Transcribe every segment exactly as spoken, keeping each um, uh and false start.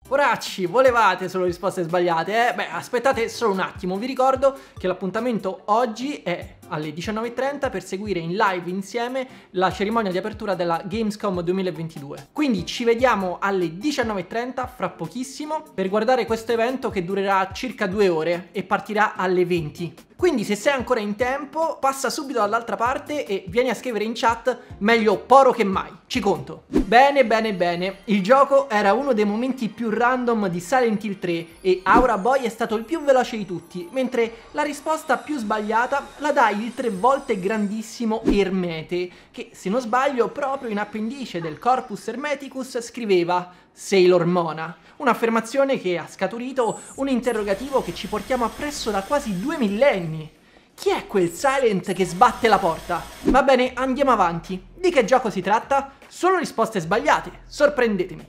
Poracci, volevate solo risposte sbagliate, eh? Beh, aspettate solo un attimo, vi ricordo che l'appuntamento oggi è alle diciannove e trenta per seguire in live insieme la cerimonia di apertura della Gamescom duemilaventidue. Quindi ci vediamo alle diciannove e trenta, fra pochissimo, per guardare questo evento che durerà circa due ore e partirà alle venti. Quindi se sei ancora in tempo, passa subito dall'altra parte e vieni a scrivere in chat meglio poro che mai, ci conto. Bene, bene, bene, il gioco era uno dei momenti più random di Silent Hill tre e Aura Boy è stato il più veloce di tutti, mentre la risposta più sbagliata la dai il tre volte grandissimo Ermete, che se non sbaglio proprio in appendice del Corpus Hermeticus scriveva Sailor Mona, un'affermazione che ha scaturito un interrogativo che ci portiamo appresso da quasi due millenni. Chi è quel Silent che sbatte la porta? Va bene, andiamo avanti. Di che gioco si tratta? Solo risposte sbagliate, sorprendetemi.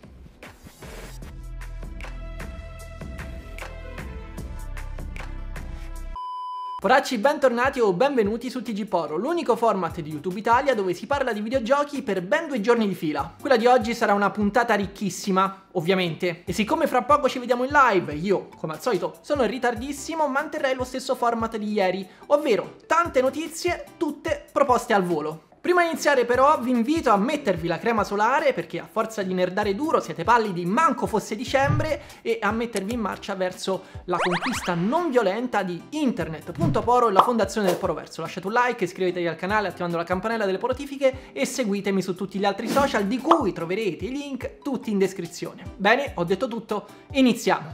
Poracci, bentornati o benvenuti su T G Poro, l'unico format di YouTube Italia dove si parla di videogiochi per ben due giorni di fila. Quella di oggi sarà una puntata ricchissima, ovviamente. E siccome fra poco ci vediamo in live, io, come al solito, sono in ritardissimo, manterrei lo stesso format di ieri, ovvero tante notizie, tutte proposte al volo. Prima di iniziare però vi invito a mettervi la crema solare perché a forza di nerdare duro siete pallidi manco fosse dicembre e a mettervi in marcia verso la conquista non violenta di internet.poro e la fondazione del Poroverso. Lasciate un like, iscrivetevi al canale attivando la campanella delle notifiche e seguitemi su tutti gli altri social di cui troverete i link tutti in descrizione. Bene, ho detto tutto, iniziamo!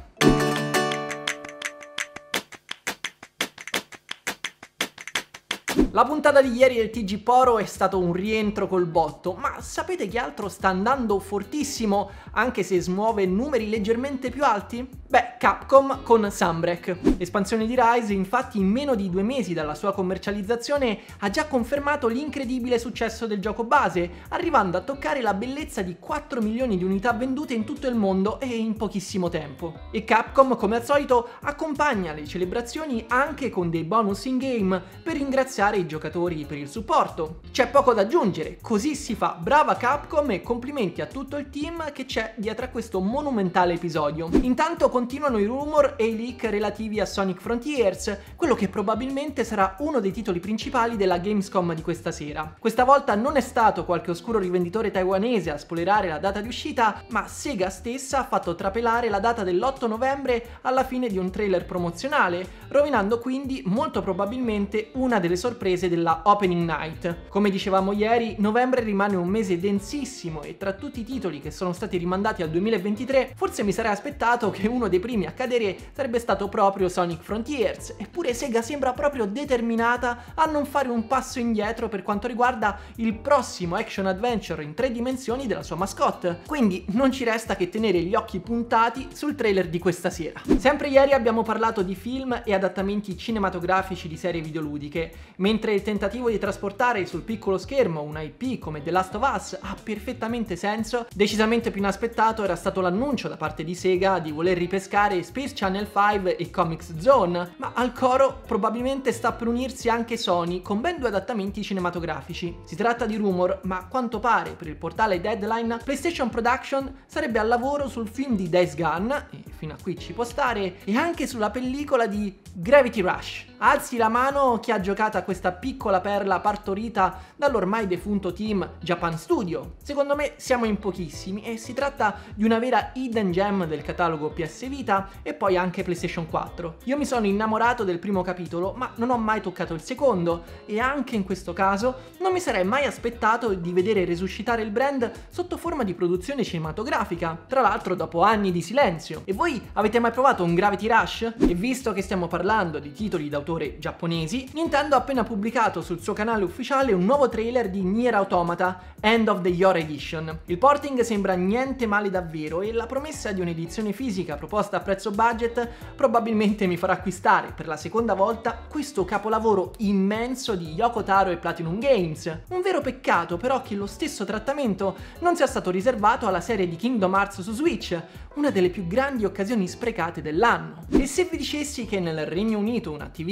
La puntata di ieri del T G Poro è stato un rientro col botto, ma sapete che altro sta andando fortissimo anche se smuove numeri leggermente più alti? Beh, Capcom con Sunbreak. L'espansione di Rise infatti in meno di due mesi dalla sua commercializzazione ha già confermato l'incredibile successo del gioco base, arrivando a toccare la bellezza di quattro milioni di unità vendute in tutto il mondo e in pochissimo tempo. E Capcom, come al solito, accompagna le celebrazioni anche con dei bonus in game per ringraziare i giocatori per il supporto. C'è poco da aggiungere, così si fa. Brava Capcom e complimenti a tutto il team che c'è dietro a questo monumentale episodio. Intanto continuano i rumor e i leak relativi a Sonic Frontiers, quello che probabilmente sarà uno dei titoli principali della Gamescom di questa sera. Questa volta non è stato qualche oscuro rivenditore taiwanese a spoilerare la data di uscita, ma Sega stessa ha fatto trapelare la data dell'otto novembre alla fine di un trailer promozionale, rovinando quindi molto probabilmente una delle sorprese della Opening Night. Come dicevamo ieri, novembre rimane un mese densissimo e tra tutti i titoli che sono stati rimandati al duemilaventitré, forse mi sarei aspettato che uno dei primi a cadere sarebbe stato proprio Sonic Frontiers, eppure Sega sembra proprio determinata a non fare un passo indietro per quanto riguarda il prossimo action adventure in tre dimensioni della sua mascotte, quindi non ci resta che tenere gli occhi puntati sul trailer di questa sera. Sempre ieri abbiamo parlato di film e adattamenti cinematografici di serie videoludiche, mentre il tentativo di trasportare sul piccolo schermo una I P come The Last of Us ha perfettamente senso, decisamente più inaspettato era stato l'annuncio da parte di Sega di voler ripescare Space Channel cinque e Comics Zone, ma al coro probabilmente sta per unirsi anche Sony con ben due adattamenti cinematografici. Si tratta di rumor, ma a quanto pare per il portale Deadline PlayStation Production sarebbe al lavoro sul film di Days Gone, e fino a qui ci può stare, e anche sulla pellicola di Gravity Rush. Alzi la mano chi ha giocato a questa piccola perla partorita dall'ormai defunto team Japan Studio. Secondo me siamo in pochissimi e si tratta di una vera hidden gem del catalogo P S Vita e poi anche PlayStation quattro. Io mi sono innamorato del primo capitolo, ma non ho mai toccato il secondo e anche in questo caso non mi sarei mai aspettato di vedere resuscitare il brand sotto forma di produzione cinematografica, tra l'altro dopo anni di silenzio. E voi avete mai provato un Gravity Rush? E visto che stiamo parlando di titoli d'autore giapponesi, Nintendo ha appena pubblicato sul suo canale ufficiale un nuovo trailer di Nier Automata End of the Your Edition. Il porting sembra niente male davvero e la promessa di un'edizione fisica proposta a prezzo budget probabilmente mi farà acquistare per la seconda volta questo capolavoro immenso di Yoko Taro e Platinum Games. Un vero peccato però che lo stesso trattamento non sia stato riservato alla serie di Kingdom Hearts su Switch, una delle più grandi occasioni sprecate dell'anno. E se vi dicessi che nel Regno Unito una T V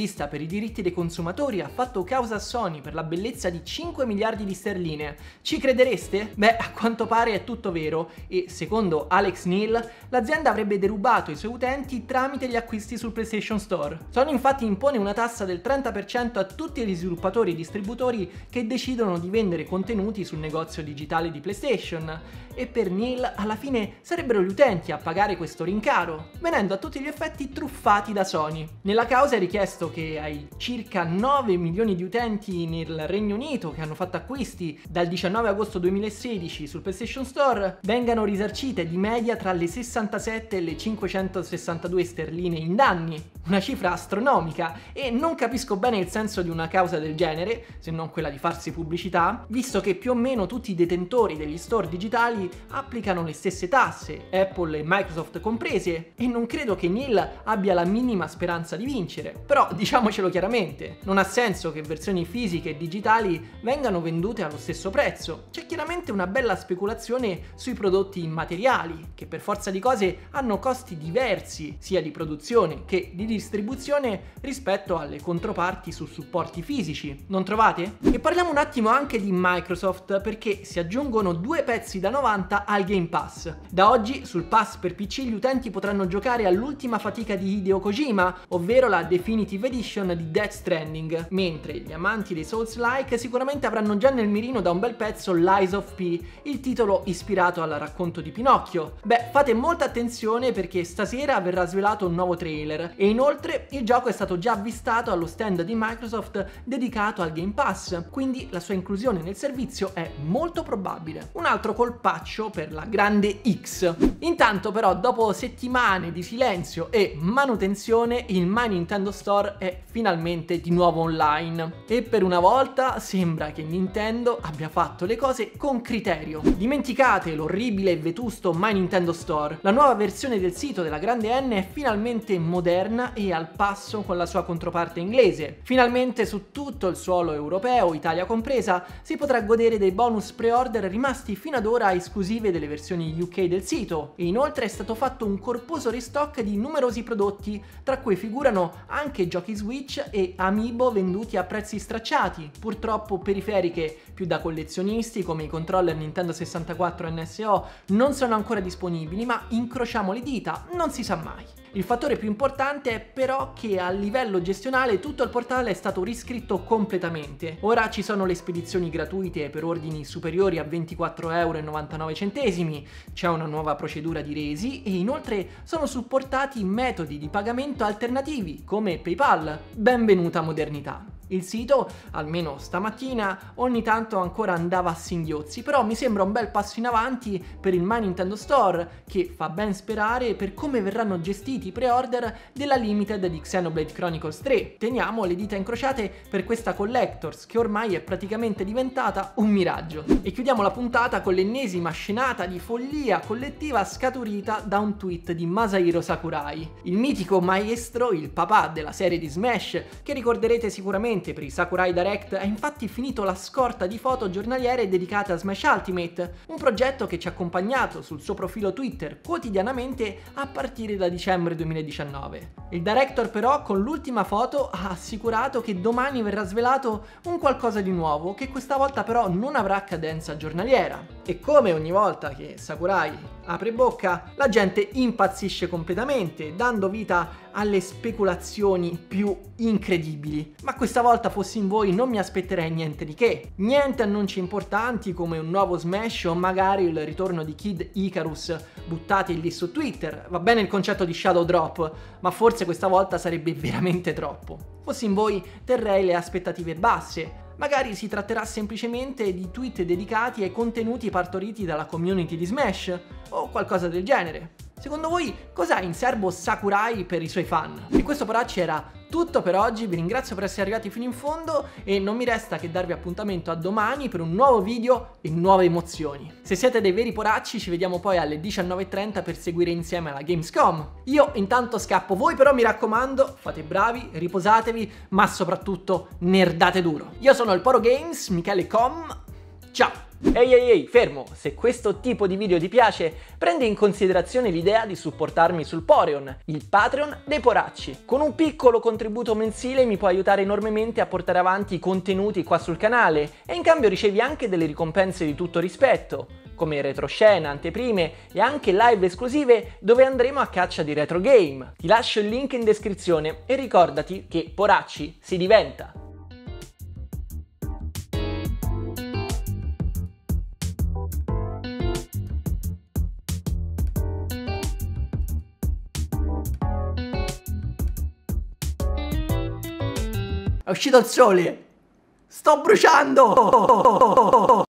lobbista per i diritti dei consumatori ha fatto causa a Sony per la bellezza di cinque miliardi di sterline. Ci credereste? Beh, a quanto pare è tutto vero e, secondo Alex Neil, l'azienda avrebbe derubato i suoi utenti tramite gli acquisti sul PlayStation Store. Sony infatti impone una tassa del trenta per cento a tutti gli sviluppatori e distributori che decidono di vendere contenuti sul negozio digitale di PlayStation, e per Neil alla fine sarebbero gli utenti a pagare questo rincaro, venendo a tutti gli effetti truffati da Sony. Nella causa è richiesto che ai circa nove milioni di utenti nel Regno Unito che hanno fatto acquisti dal diciannove agosto duemilasedici sul PlayStation Store vengano risarcite di media tra le sessantasette e le cinquecentosessantadue sterline in danni, una cifra astronomica, e non capisco bene il senso di una causa del genere, se non quella di farsi pubblicità, visto che più o meno tutti i detentori degli store digitali applicano le stesse tasse, Apple e Microsoft comprese, e non credo che Neil abbia la minima speranza di vincere. Però diciamocelo chiaramente, non ha senso che versioni fisiche e digitali vengano vendute allo stesso prezzo. C'è chiaramente una bella speculazione sui prodotti immateriali, che per forza di cose hanno costi diversi, sia di produzione che di distribuzione rispetto alle controparti su supporti fisici. Non trovate? E parliamo un attimo anche di Microsoft, perché si aggiungono due pezzi da novanta al Game Pass. Da oggi sul Pass per P C gli utenti potranno giocare all'ultima fatica di Hideo Kojima, ovvero la Definitive Edition di Death Stranding, mentre gli amanti dei Souls-like sicuramente avranno già nel mirino da un bel pezzo Lies of P, il titolo ispirato al racconto di Pinocchio. Beh, fate molta attenzione perché stasera verrà svelato un nuovo trailer e inoltre il gioco è stato già avvistato allo stand di Microsoft dedicato al Game Pass, quindi la sua inclusione nel servizio è molto probabile. Un altro colpaccio per la grande X. Intanto però, dopo settimane di silenzio e manutenzione, il My Nintendo Store è finalmente di nuovo online e per una volta sembra che Nintendo abbia fatto le cose con criterio. Dimenticate l'orribile e vetusto My Nintendo Store. La nuova versione del sito della grande N è finalmente moderna e al passo con la sua controparte inglese. Finalmente su tutto il suolo europeo, Italia compresa, si potrà godere dei bonus pre-order rimasti fino ad ora esclusive delle versioni U K del sito, e inoltre è stato fatto un corposo restock di numerosi prodotti, tra cui figurano anche giochi Switch e amiibo venduti a prezzi stracciati, purtroppo periferiche più da collezionisti come i controller Nintendo sessantaquattro N S O non sono ancora disponibili, ma incrociamo le dita, non si sa mai. Il fattore più importante è però che a livello gestionale tutto il portale è stato riscritto completamente. Ora ci sono le spedizioni gratuite per ordini superiori a ventiquattro euro e novantanove centesimi, c'è una nuova procedura di resi e inoltre sono supportati metodi di pagamento alternativi come PayPal. Benvenuta modernità. Il sito, almeno stamattina, ogni tanto ancora andava a singhiozzi, però mi sembra un bel passo in avanti per il My Nintendo Store, che fa ben sperare per come verranno gestiti i pre-order della Limited di Xenoblade Chronicles tre. Teniamo le dita incrociate per questa Collectors, che ormai è praticamente diventata un miraggio. E chiudiamo la puntata con l'ennesima scenata di follia collettiva scaturita da un tweet di Masahiro Sakurai, il mitico maestro, il papà della serie di Smash, che ricorderete sicuramente per i Sakurai Direct. Ha infatti finito la scorta di foto giornaliere dedicate a Smash Ultimate, un progetto che ci ha accompagnato sul suo profilo Twitter quotidianamente a partire da dicembre duemiladiciannove. Il director però con l'ultima foto ha assicurato che domani verrà svelato un qualcosa di nuovo, che questa volta però non avrà cadenza giornaliera. E come ogni volta che Sakurai apre bocca, la gente impazzisce completamente, dando vita alle speculazioni più incredibili. Ma questa volta, fossi in voi, non mi aspetterei niente di che. Niente annunci importanti come un nuovo Smash o magari il ritorno di Kid Icarus buttati lì su Twitter. Va bene il concetto di Shadow Drop, ma forse questa volta sarebbe veramente troppo. Fossi in voi, terrei le aspettative basse. Magari si tratterà semplicemente di tweet dedicati ai contenuti partoriti dalla community di Smash o qualcosa del genere. Secondo voi cos'ha in serbo Sakurai per i suoi fan? E questo poracci era tutto per oggi, vi ringrazio per essere arrivati fino in fondo e non mi resta che darvi appuntamento a domani per un nuovo video e nuove emozioni. Se siete dei veri poracci ci vediamo poi alle diciannove e trenta per seguire insieme la Gamescom. Io intanto scappo, voi però mi raccomando fate bravi, riposatevi, ma soprattutto nerdate duro. Io sono il Poro Games, Michele Com, ciao! Ehi ehi ehi, fermo! Se questo tipo di video ti piace, prendi in considerazione l'idea di supportarmi sul Poreon, il Patreon dei poracci. Con un piccolo contributo mensile mi puoi aiutare enormemente a portare avanti i contenuti qua sul canale e in cambio ricevi anche delle ricompense di tutto rispetto, come retroscena, anteprime e anche live esclusive dove andremo a caccia di retro game. Ti lascio il link in descrizione e ricordati che poracci si diventa. È uscito il sole! Sto bruciando!